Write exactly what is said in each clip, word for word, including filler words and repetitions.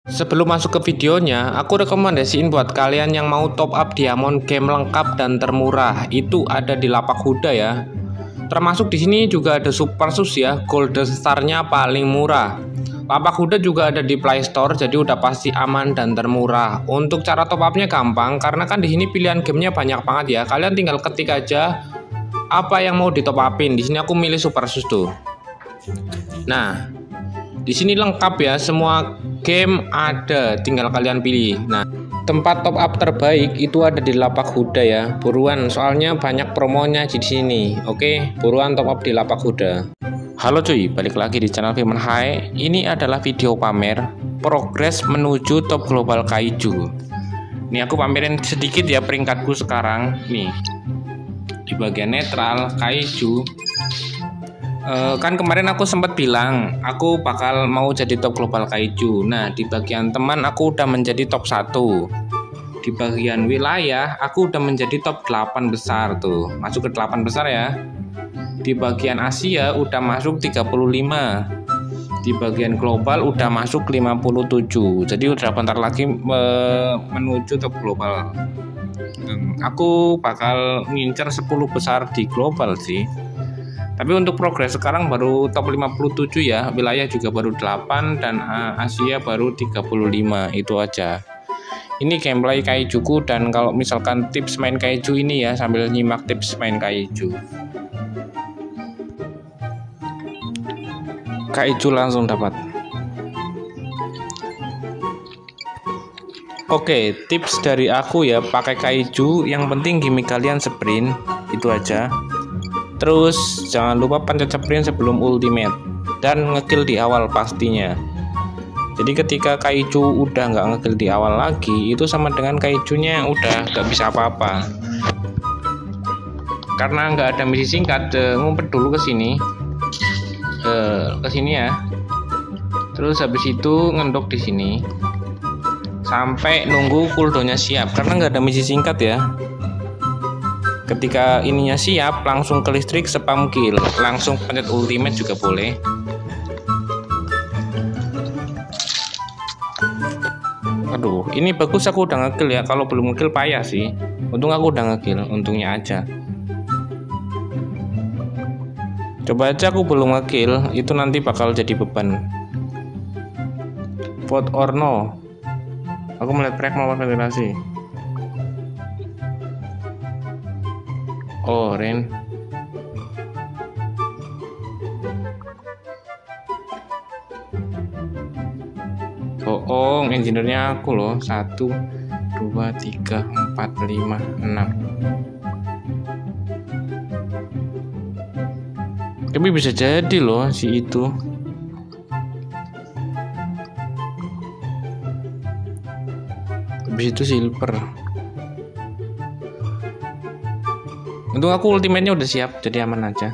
Sebelum masuk ke videonya, aku rekomendasiin buat kalian yang mau top up diamond game lengkap dan termurah, itu ada di Lapak Huda ya. Termasuk di sini juga ada Super Sus ya, Golden Star-nya paling murah. Lapak Huda juga ada di Play Store, jadi udah pasti aman dan termurah. Untuk cara top up-nya gampang, karena kan di sini pilihan gamenya banyak banget ya. Kalian tinggal ketik aja apa yang mau di top upin. Di sini aku milih Super Sus tuh. Nah, di sini lengkap ya, semua game ada, tinggal kalian pilih. Nah, tempat top up terbaik itu ada di Lapak Huda ya. Buruan, soalnya banyak promonya di sini. Oke, buruan top up di Lapak Huda. Halo cuy, balik lagi di channel Firman Hai. Ini adalah video pamer progres menuju top global kaiju. Nih aku pamerin sedikit ya peringkatku sekarang. Nih, di bagian netral kaiju. Uh, kan kemarin aku sempat bilang aku bakal mau jadi top global kaiju. Nah, di bagian teman aku udah menjadi top satu. Di bagian wilayah aku udah menjadi top delapan besar tuh. Masuk ke delapan besar ya. Di bagian Asia udah masuk tiga puluh lima. Di bagian global udah masuk lima puluh tujuh. Jadi udah bentar lagi uh, menuju top global. um, Aku bakal ngincer sepuluh besar di global sih. Tapi untuk progres sekarang baru top lima puluh tujuh ya, wilayah juga baru delapan dan Asia baru tiga puluh lima, itu aja. Ini gameplay kaijuku, dan kalau misalkan tips main kaiju ini ya, sambil nyimak tips main kaiju. Kaiju langsung dapat. Oke, tips dari aku ya, pakai kaiju, yang penting gimmick kalian sprint, itu aja. Terus jangan lupa pencet sprint sebelum ultimate dan ngekill di awal pastinya. Jadi ketika kaiju udah nggak ngekill di awal lagi, itu sama dengan kaijunya udah nggak bisa apa-apa. Karena nggak ada misi singkat, eh, ngumpet dulu ke sini, eh, ke sini ya. Terus habis itu ngendok di sini sampai nunggu cooldownnya siap. Karena nggak ada misi singkat ya. Ketika ininya siap, langsung ke listrik spam kill, langsung pencet ultimate juga boleh. Aduh, ini bagus aku udah ngekill ya. Kalau belum ngekill payah sih. Untung aku udah ngekill, untungnya aja. Coba aja aku belum ngekill, itu nanti bakal jadi beban. Vote or no. Aku melihat track mau federasi. Oh, Ren. Bohong, engineer-nya aku loh. Satu, dua, tiga, empat, lima, enam. Tapi bisa jadi loh si itu. Habis itu silver. Untung aku ultimate-nya udah siap, jadi aman aja.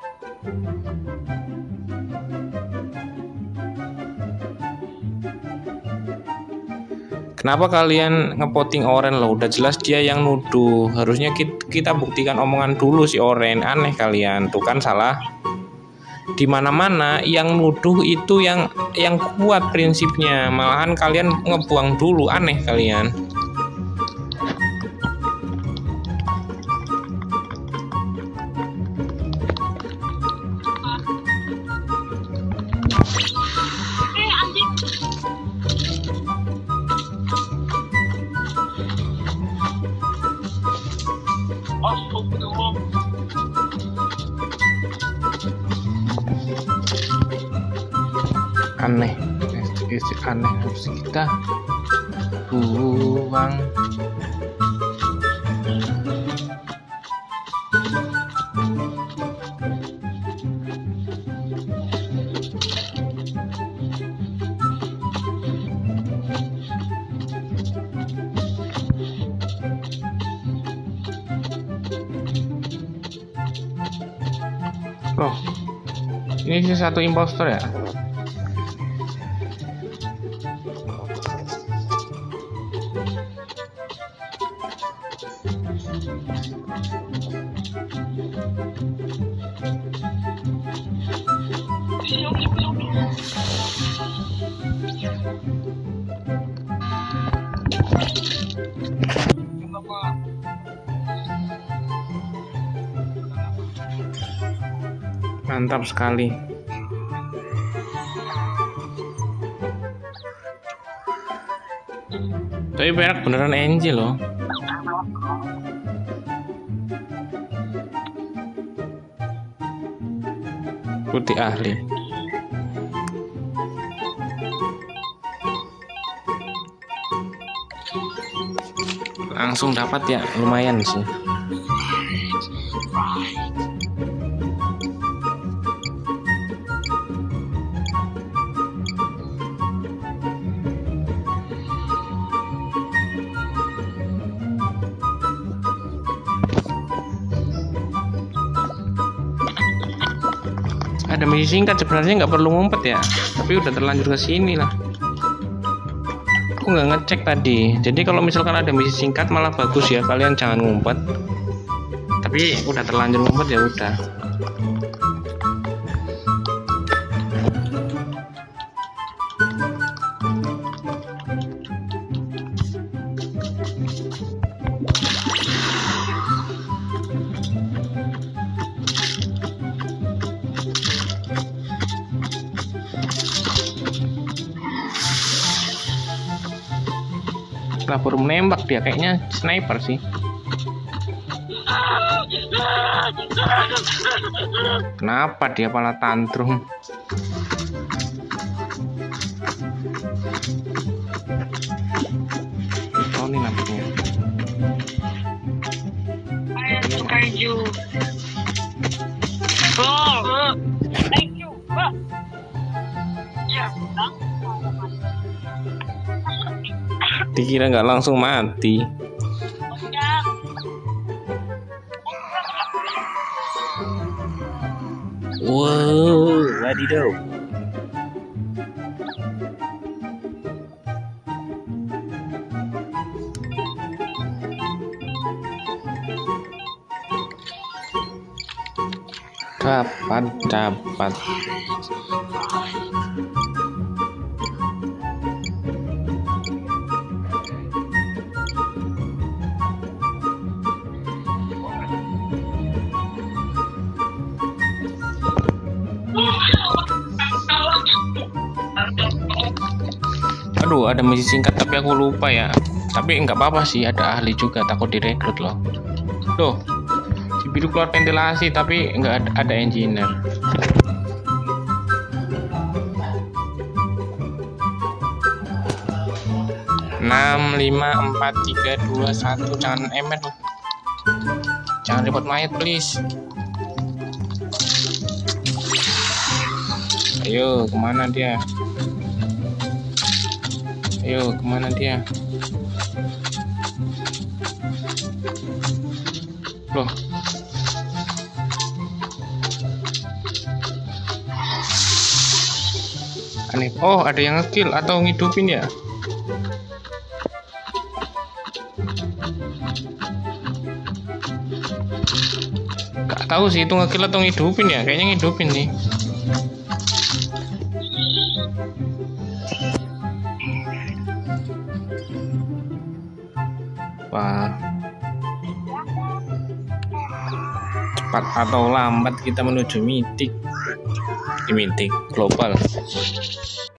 Kenapa kalian ngepoting Oren loh? Udah jelas dia yang nuduh. Harusnya kita buktikan omongan dulu si Oren. Aneh kalian, tuh kan salah. Di mana-mana yang nuduh itu yang yang kuat prinsipnya. Malahan kalian ngebuang dulu, aneh kalian. Aneh, isi aneh harus kita buang. Loh, ini sih satu impostor ya? Mantap sekali. Tapi perak beneran Angel loh. Putih ahli. Langsung dapat ya, lumayan sih. Ada misi singkat sebenarnya nggak perlu ngumpet ya, tapi udah terlanjur ke sini lah. Aku nggak ngecek tadi, jadi kalau misalkan ada misi singkat malah bagus ya, kalian jangan ngumpet. Tapi udah terlanjur ngumpet ya udah. Kabur menembak dia, kayaknya sniper sih. Kenapa dia malah tantrum? Oh ini lampunya. Kaiju. Oh, thank you. Ya, Dikira nggak langsung mati. Wow, wadidaw. Dapat, dapat. Aduh, ada misi singkat tapi aku lupa ya. Tapi nggak apa-apa sih, ada ahli juga, takut direkrut loh. Loh, si biru keluar ventilasi tapi nggak ada, ada engineer. enam, lima, empat, tiga, dua, satu. Jangan emet loh. Jangan repot mayat please. Ayo, kemana dia? Ayo, kemana dia? Loh. Aneh. Oh, ada yang ngekill atau ngidupin ya? Gak tahu sih itu ngekill atau ngidupin ya. Kayaknya ngidupin nih. Wah, cepat atau lambat kita menuju mitik, di mitik global.